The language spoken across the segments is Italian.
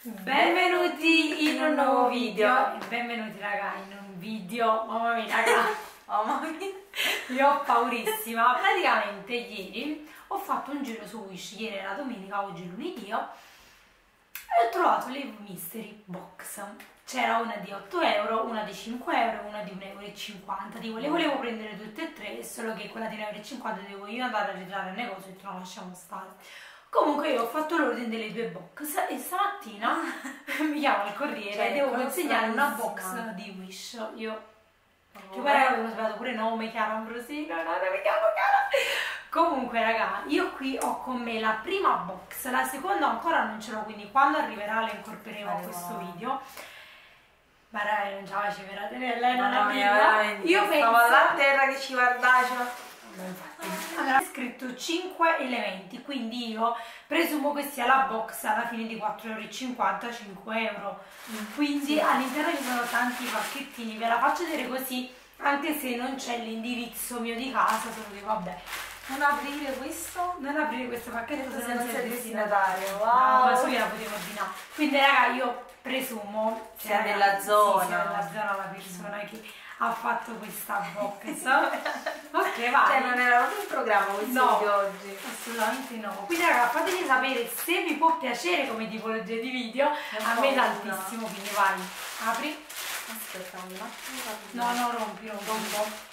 Benvenuti in un nuovo video. Benvenuti raga in un video. Mamma mia raga, mamma mia, io ho paurissima. Praticamente ieri ho fatto un giro su Wish. Ieri era domenica, oggi è lunedì, e ho trovato le mystery box. C'era una di 8 euro, una di 5 euro e una di 1,50 euro. Le volevo prendere tutte e tre, solo che quella di 1,50 euro devo io andare a ritirare il negozio e non lasciamo stare. Comunque io ho fatto l'ordine delle due box e stamattina mi chiama il corriere e devo consegnare una box di Wish. Io che poi raga avevo sbagliato pure nome, Chiara Ambrosino, no, mi chiamo Chiara. Comunque raga, io qui ho con me la prima box, la seconda ancora non ce l'ho, quindi quando arriverà le incorporeremo a questo video. Ma raga, non ce la faceva tenere, lei non arriva. Io penso alla terra che ci guardava. Allora, è scritto 5 elementi, quindi io presumo che sia la box alla fine di 4,50 euro, 5 euro. Quindi all'interno ci sono tanti pacchettini, ve la faccio vedere così, anche se non c'è l'indirizzo mio di casa, solo che vabbè. Non aprire questo? Non aprire questo pacchetto se non sei destinatario. Wow! No, ma solo la potevo ordinare. Quindi raga, io presumo sia della zona. Sì, sia della zona la persona che ha fatto questa box. Ok, vai. Cioè non era proprio in programma questo video oggi. Assolutamente no. Quindi raga, fatemi sapere se vi può piacere come tipologia di video. A me tantissimo, quindi vai. Apri. Aspetta un attimo. No, rompi un po'.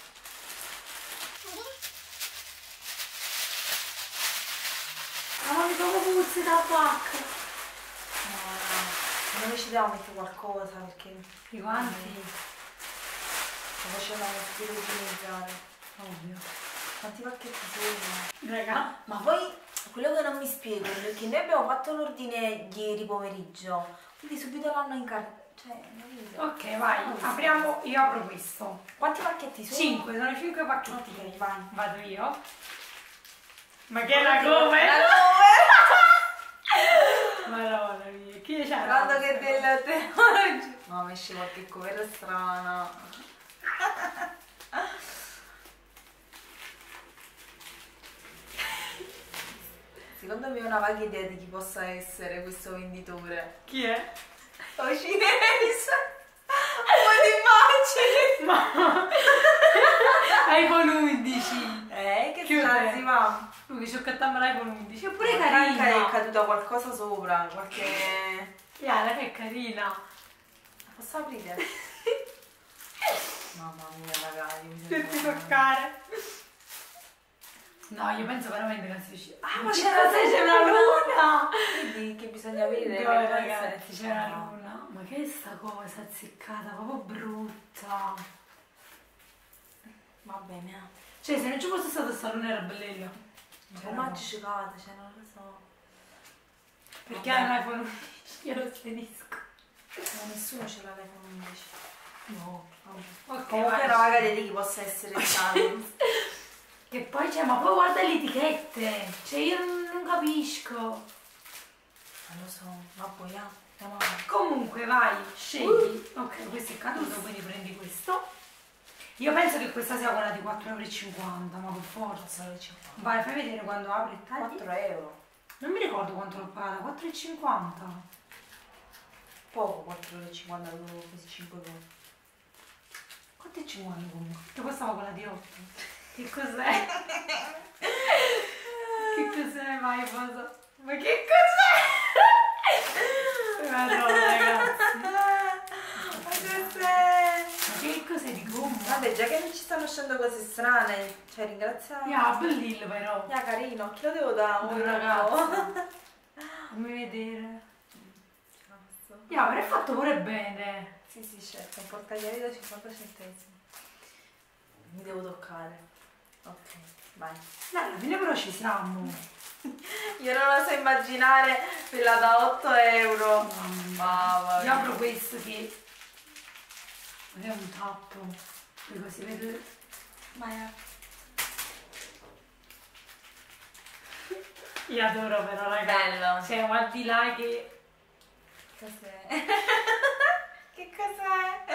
Ma mi trovo puzze da tabacco. No, non ci devo mettere qualcosa perché I guanti? Lo facevamo più utilizzare. Ovvio. Quanti pacchetti sono? Raga. Ma poi quello che non mi spiego è perché noi abbiamo fatto l'ordine ieri pomeriggio, quindi subito l'hanno incartato. Cioè, ok, vai, apriamo, io apro questo. Quanti pacchetti sono? 5, sono 5 pacchetti. Ok, vai. Vado io. Ma che è la come? La Madonna mia, chi c'è? Guarda che del oggi. No, mi esce qualche cover strana. Secondo me ho una vaga idea di chi possa essere questo venditore. Chi è? O cinese. Un po' di immagini. Ma iPhone 11. Che Chiude. si va? Lui ci ho cattato l'iPhone 11. È pure Anche carina. è caduta qualcosa sopra, qualche... Chiara, che è carina. Posso aprire? Mamma mia ragazzi, mi Devi toccare. No, io penso veramente che non si riuscì. Ah, ma c'è una luna! Vedi che bisogna vedere? No, ragazzi, c'è una luna. Ma che è sta cosa azzeccata, proprio brutta. Va bene. Cioè, se non ci fosse stata sta luna era bellina. Come ci cade, cioè non lo so. Perché hai un iPhone 11? Io lo spedisco. Ma nessuno ce l'ha l'iPhone 11. No. Ok, comunque era magari di chi possa essere stato. Che poi c'è, ma poi guarda le etichette. Cioè io non capisco. Non lo so, ma poi andiamo avanti. Comunque vai, scegli. Ok, questo è caduto, quindi prendi questo. Io penso che questa sia quella di 4,50 euro, ma per forza. 4,50 euro. Vai, fai vedere quando apri e tagli. 4 euro. Non mi ricordo quanto l'ho pagata, 4,50. Poco 4,50 euro, avevo preso 5 euro. 4,50 comunque. Che costava quella di 8. Che cos'è? Che cos'è, vai, cosa? Ma che cos'è? Madonna, ragazzi. Ma cos'è? Ma che cos'è di gomma? Vabbè, già che non ci stanno uscendo cose strane, cioè ringraziamo. Yeah, bellino però. Yeah, carino, chi lo devo dare? Un ragazzo. Fammi vedere. Yeah, però è fatto pure bene. Sì, certo, un portachiavi da 50 centesimi. Mi devo toccare. Ok, vai. Dai, alla fine però ci siamo. Io non lo so immaginare quella da 8 euro. Mamma Io apro questo che è un tappo. Poi così vedo. Vai. Io adoro però ragazzi. Bello. Cioè, ma al di là che. Cos'è? Che cos'è?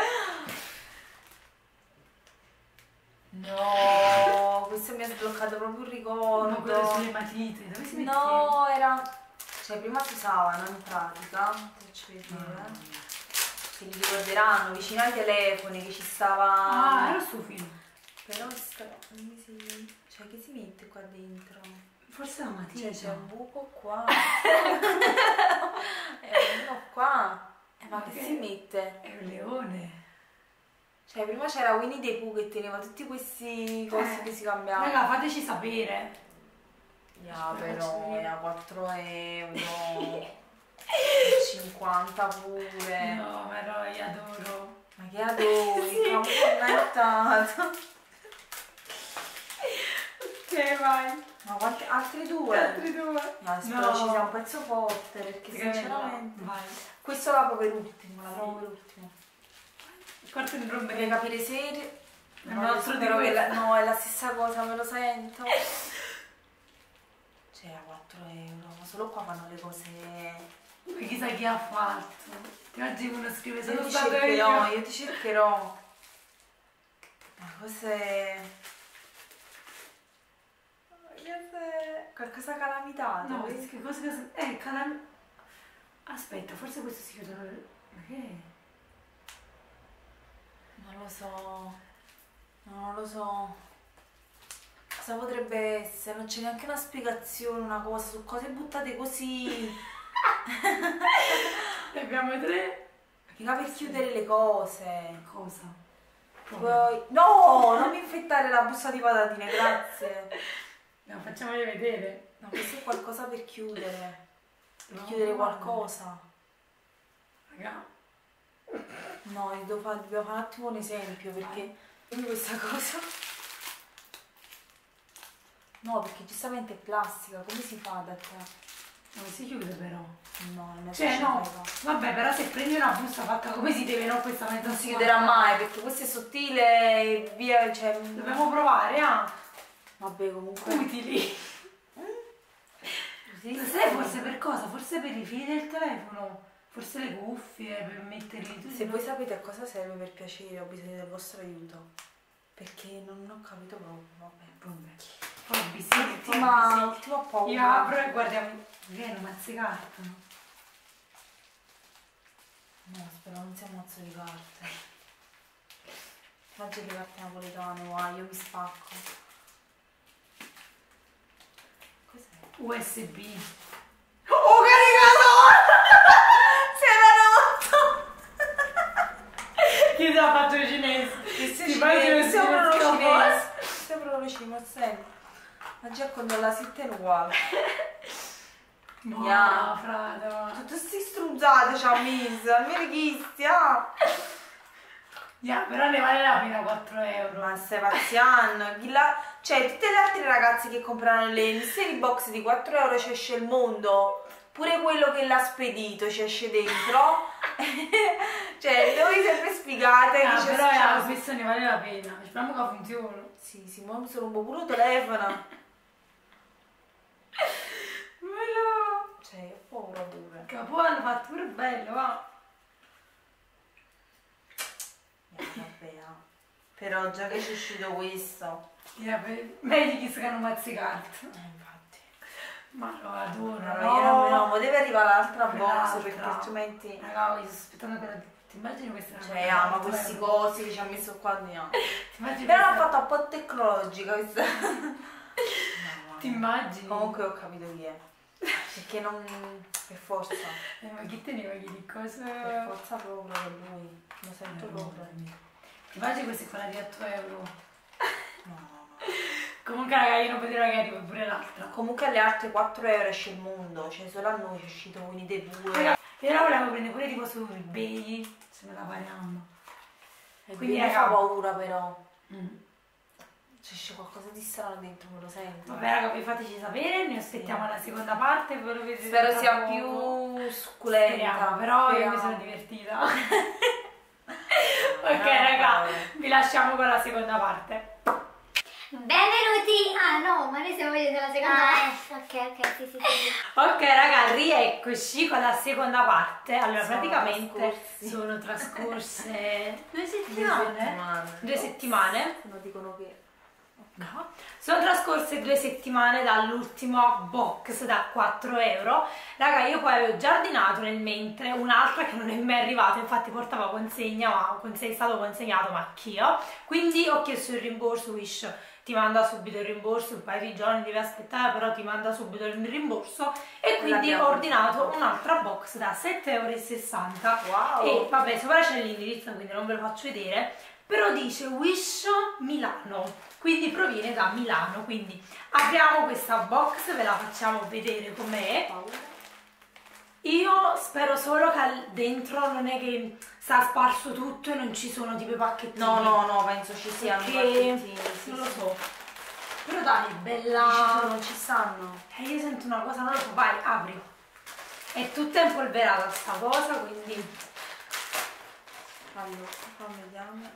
No, questo mi ha sbloccato proprio un ricordo. Ma quelle sulle matite, dove si mette? No, era Cioè prima si usavano in pratica, ti faccio vedere, se li ricorderanno, vicino ai telefoni che ci stava... Ah, era sto film. Però cioè che si mette qua dentro? Forse la matita. Cioè c'è un buco qua. E uno qua. Ma che si mette? È un leone. Cioè prima c'era Winnie the Pooh che teneva tutti questi cosi che si cambiavano. Raga, fateci sapere. Ya, però era 4 euro. 50 pure. No, però io adoro. Ma che adori, che connettato. Ok, vai. Ma quante altri due? Altri due. No, spero ci sia un pezzo forte perché sinceramente. Vai. Questo la proprio per ultimo, la provo per ultimo. Quarto di rompe Per capire se. il nostro spero di che questo. no, è la stessa cosa, me lo sento. Cioè a 4 euro, ma solo qua fanno le cose. Poi chissà chi ha fatto. Ti oggi uno scrive Io sono ti stato cercherò, io. io ti cercherò. Ma cos'è? Qualcosa calamitato? No, che cosa? Aspetta, forse questo si chiude. Ma che è? Non lo so. Non lo so. Cosa potrebbe essere? Non c'è neanche una spiegazione, una cosa, su cose buttate così. Ne abbiamo 3. Mica per chiudere le cose. Cosa? Poi... No, non mi infettare la busta di patatine, grazie. No, facciamole vedere. No, questo è qualcosa per chiudere. Per No, chiudere no. qualcosa. Raga. No, dobbiamo fare un attimo un esempio perché dimmi questa cosa. No, perché giustamente è plastica, come si fa da te? Non si chiude però. No, non è Cioè no, vabbè, però se prendi una busta fatta come si deve, no, questa mezza non si chiuderà mai perché questo è sottile e via, cioè... Dobbiamo provare, ah. Vabbè, comunque... Utili. Sì, Sai forse per cosa? Forse per i fili del telefono. Forse le cuffie, per metterli tutti. Se voi sapete a cosa serve, per piacere, ho bisogno del vostro aiuto. Perché non ho capito proprio, vabbè. Fabbi, sì, Ultima paura. Io apro e guardiamo. Viene un mazzo di carta. No, spero non sia un mazzo di carte. Oggi le carte napoletane, wow, io mi spacco. Cos'è? USB. Oh, caricatore! Si era rotto! Chi te l'ha fatto il cinese? Ti fai sopra lo cinese. Sopra lo cinese. Ma già quando la sitte è uguale. No, Yeah. frate. Tutte sti strunzate ci ha messo, almeno chi stia. Però ne vale la pena 4 euro. Ma stai pazziando? Cioè, tutte le altre ragazze che comprano le mystery box di 4 euro ci esce il mondo. Pure quello che l'ha spedito ci esce dentro. Cioè, voi sempre spiegate che c'è però questo ne vale la pena. Speriamo che funzioni. Sì, ma mi sono un po' pure il telefono. Cioè, io povera pure. Che poi hanno fatto pure bello, va. Vabbè, però già che c'è uscito questo. Meglio che si hanno mazzicato. Infatti. Ma lo adoro. No, ma deve arrivare l'altra box L'altra. perché altrimenti... Raga, io sto aspettando per la... Ti immagini questa? Cioè, ma questi cosi che ci ha messo qua no. Ti immagini Però l'ha questa- fatta un po' tecnologica questa. Ti immagini? Comunque ho capito chi è. Perché non... per forza. Ma chi teneva chi di cosa? Per forza proprio per lui. Lo sento proprio. Ti immagini questi qua di 8 euro? No. Comunque raga, io non potevo che arriva pure l'altra. Comunque alle altre 4 euro esce il mondo. Cioè solo a noi è uscito Winnie the Pooh. Raga, io la volevo prendere pure tipo su eBay, se me la pariamo. Quindi mi fa paura però. Mm. C'è qualcosa di strano dentro, me lo sento. Vabbè raga, poi fateci sapere, ne aspettiamo la seconda parte, ve lo vedete Spero tra sia poco. più succulenta. Speriamo, però io mi sono divertita. Ok raga, vi lasciamo con la seconda parte. Benvenuti! Ah no, ma noi stiamo vedendo la seconda parte. Ok, sì. Ok raga, rieccoci con la seconda parte. Allora Sono praticamente trascorsi. sono trascorse 2 2 settimane. settimane. 2 settimane. No, dicono che... No. Sono trascorse 2 settimane dall'ultimo box da 4 euro. Raga, io poi avevo già ordinato nel mentre un'altra che non è mai arrivata, infatti portava consegna, ma è stato consegnato, ma anch'io. Quindi ho chiesto il rimborso, Wish ti manda subito il rimborso, un paio di giorni devi aspettare, però ti manda subito il rimborso, e quindi ho ordinato un'altra box da 7,60 euro. Wow. E vabbè, sopra c'è l'indirizzo, quindi non ve lo faccio vedere, però dice Wish Milano, quindi proviene da Milano. Quindi apriamo questa box, ve la facciamo vedere com'è. Io spero solo che dentro non è che sta sparso tutto e non ci sono tipo i pacchettini. No, penso ci siano i pacchettini. Non lo so. Però dai, è bella. Non ci stanno. Io sento una cosa, non lo so, vai, apri. È tutta impolverata sta cosa, quindi. Allora, fammi vedere.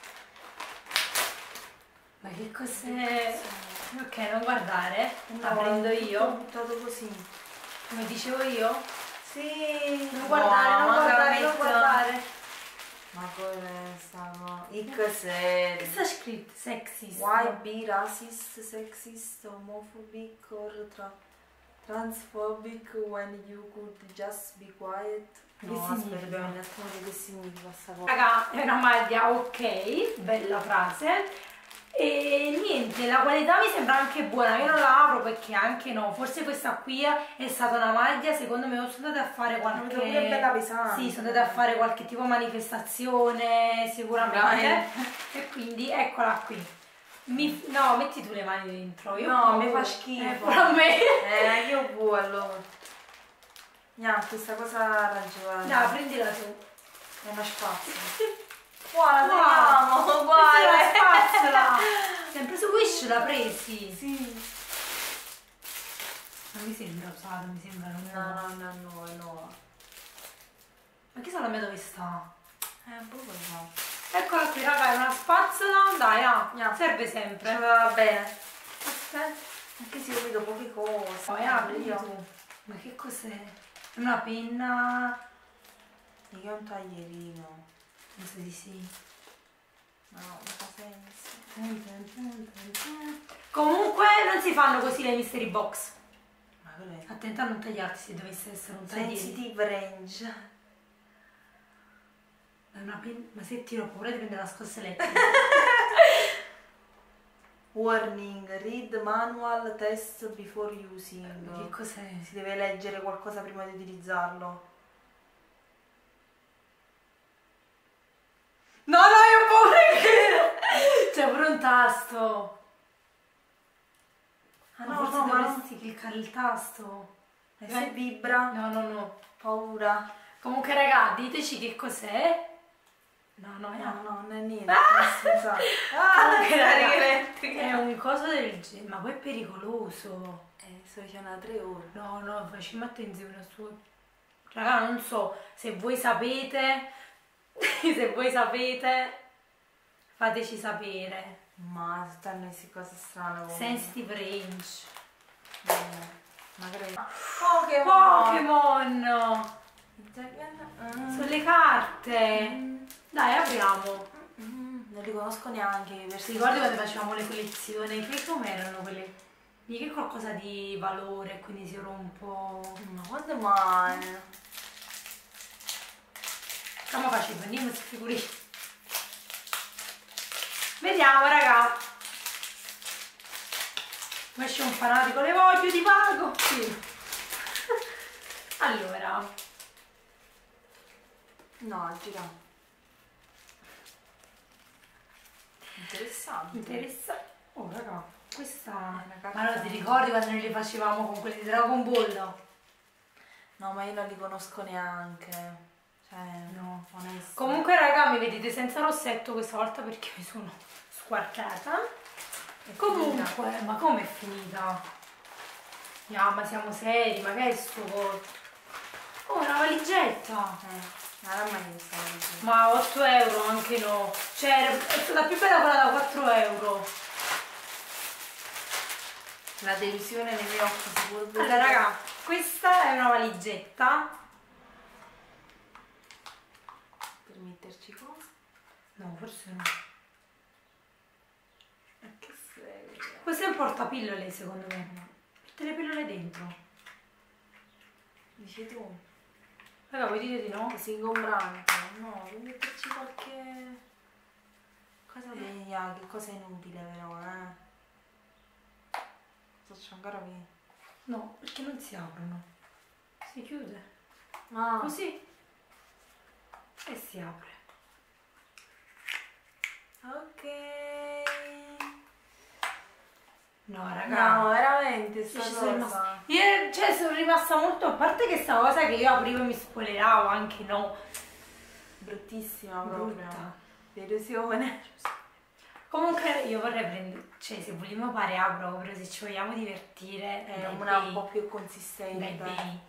Ma che cos'è? Ok, non guardare, la No, prendo io. Ho buttato così. Come dicevo io? Sì. Non guardare, non guardare, non guardare. Ma questa no. Che cos'è? Che sta scritto? Sexist. Why be racist, sexist, homophobic or transphobic when you could just be quiet? Che significa? Aspetta, un attimo di che significa sta cosa. Raga, è una maglia, ok, bella frase. E niente, la qualità mi sembra anche buona, io non la apro perché anche no, forse questa qui è stata una maglia, secondo me sono andata a fare qualche... È bella pesante. Sì, sono andata a fare qualche tipo manifestazione sicuramente, e quindi eccola qui. No, metti tu le mani dentro. Io No, mi fa schifo. pure a me. Io buo allora. Niente, questa cosa ragione. Dai, prendila tu. È una spazzola. Buona, Wow, teniamo, questa è la guarda. spazzola. Sempre su Wish l'ha presi. Sì. Non mi sembra usata, mi sembra nuova. No, è nuova. Ma chissà la mia dove sta? Boh, no. Eccola qui, raga, è una spazzola. Dai, Yeah. serve sempre. Va bene. Aspetta. Anche se io vedo poche cose. Poi apri tu. Ma che cos'è? È una penna. Mica un taglierino. Penso di sì. No, non fa senso. Comunque non si fanno così le mystery box. Ma quello è Attenta a non tagliarti se dovesse essere un tagliere. sensitive range. È una penna. Ma se tiro paura di prendere la scossa elettrica. Warning, read manual test before using. Che cos'è? Si deve leggere qualcosa prima di utilizzarlo. No, io ho paura che... C'è pure un tasto. Ah Ma no, forse no, ma dovresti cliccare il tasto. e se vibra? No. Paura. Comunque raga, diteci che cos'è. No, No, non è niente. Ah! Scusa. Comunque, raga, elettrica. è un coso del genere, ma poi è pericoloso. Sto dicendo da 3 ore. No, facciamo attenzione a suo. Raga, non so, se voi sapete, fateci sapere. Ma stanno queste cose strane. comunque. Sensitive range. Magari. Pokémon! Sono le carte. Dai, apriamo. Non li conosco neanche. Ti ricordi quando facevamo le collezioni? Che com'erano quelle? Mica è qualcosa di valore, quindi si era un po'... Ma quando mai? Come facciamo? Andiamo si figuri. Vediamo, raga. Come esce un fanatico, le voglio, ti pago. Sì. Allora. No, gira. Interessante. Interessante. Oh, raga, questa... una carta. Ma non ti ricordi quando noi le facevamo con quelli di Dragon Ball? No, ma io non li conosco neanche. Cioè, No. onesto. Comunque, raga, mi vedete senza rossetto questa volta perché mi sono squartata. Comunque, ma com'è finita? Ma siamo seri, ma che è sto coso? Oh, una valigetta! Ma non mai visto. Ma 8 euro anche no. Cioè, è stata più bella quella da 4 euro. La delusione nei miei occhi si può vedere. Allora, raga, questa è una valigetta. Per metterci cose. No, forse no. Che sei? Questo è un portapillole secondo me. Tutte le pillole dentro. Dici tu? Raga, vuoi dire di no? Così ingombrante. No, devi metterci qualche cosa che cosa inutile però, Faccio ancora qui. No, perché non si aprono. Si chiude. Ah. Così. E si apre. Ok. No, raga. No, veramente sta Io ci cosa. sono rimasta, cioè, sono rimasta molto, a parte che sta cosa che io aprivo e mi spoileravo, anche no. Bruttissima proprio. Brutta. Delusione. Comunque io vorrei prendere, cioè se vogliamo fare apro, però se ci vogliamo divertire, Una un po' più consistente. Dai.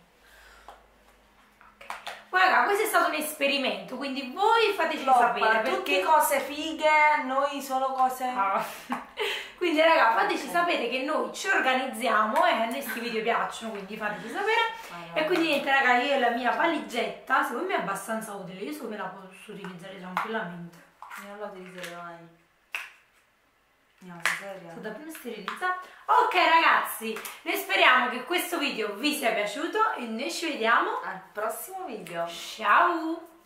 Poi raga, questo è stato un esperimento, quindi voi fateci sapere perché... Tutte cose fighe, noi solo cose... Ah. Quindi raga, fateci sapere che noi ci organizziamo e a noi questi video piacciono, quindi fateci sapere. E quindi niente raga, io e la mia valigetta, secondo me è abbastanza utile, io so che la posso utilizzare tranquillamente. Non la utilizzerò mai. No, seria. Sto davvero sterilizzata. Ok ragazzi, noi speriamo che questo video vi sia piaciuto e noi ci vediamo Al prossimo video. ciao!